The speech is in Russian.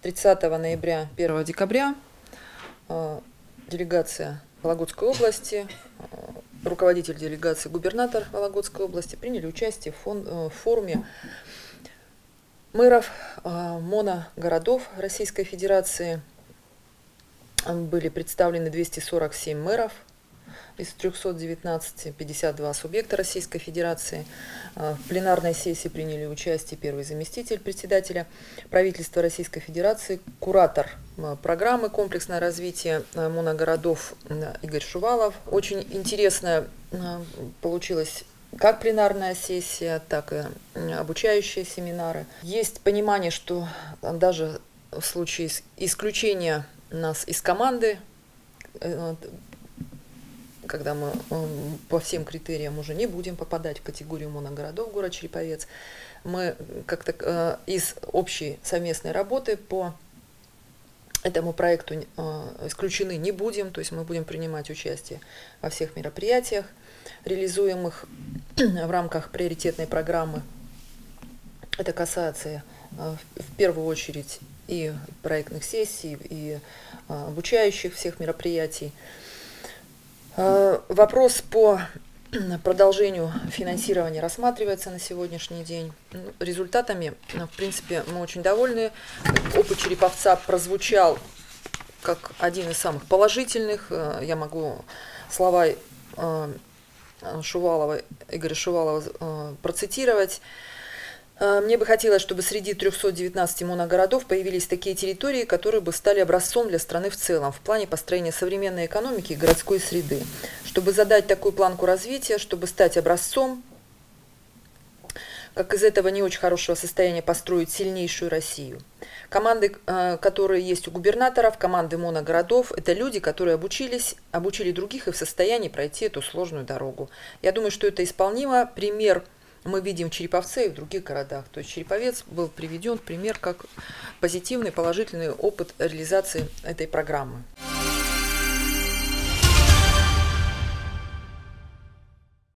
30 ноября, 1 декабря делегация Вологодской области, руководитель делегации, губернатор Вологодской области приняли участие в форуме мэров моногородов Российской Федерации. Были представлены 247 мэров из 319, 52 субъекта Российской Федерации. В пленарной сессии приняли участие первый заместитель председателя правительства Российской Федерации, куратор программы «Комплексное развитие моногородов» Игорь Шувалов. Очень интересная получилась как пленарная сессия, так и обучающие семинары. Есть понимание, что даже в случае исключения нас из команды, когда мы по всем критериям уже не будем попадать в категорию моногородов город Череповец, мы как-то из общей совместной работы по этому проекту исключены не будем, то есть мы будем принимать участие во всех мероприятиях, реализуемых в рамках приоритетной программы. Это касается в первую очередь и проектных сессий, и обучающих всех мероприятий. Вопрос по продолжению финансирования рассматривается на сегодняшний день. Результатами, в принципе, мы очень довольны. Опыт Череповца прозвучал как один из самых положительных. Я могу слова Игоря Шувалова процитировать. Мне бы хотелось, чтобы среди 319 моногородов появились такие территории, которые бы стали образцом для страны в целом в плане построения современной экономики и городской среды. Чтобы задать такую планку развития, чтобы стать образцом, как из этого не очень хорошего состояния построить сильнейшую Россию. Команды, которые есть у губернаторов, команды моногородов, это люди, которые обучили других и в состоянии пройти эту сложную дорогу. Я думаю, что это исполнимо. Пример мы видим в Череповце и в других городах. То есть Череповец был приведен в пример как позитивный, положительный опыт реализации этой программы.